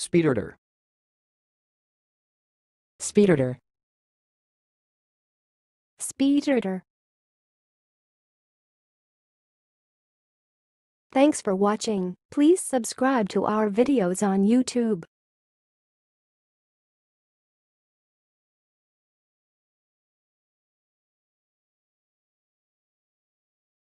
Speedorder. speedorder, speedorder. Thanks for watching. Please subscribe to our videos on YouTube.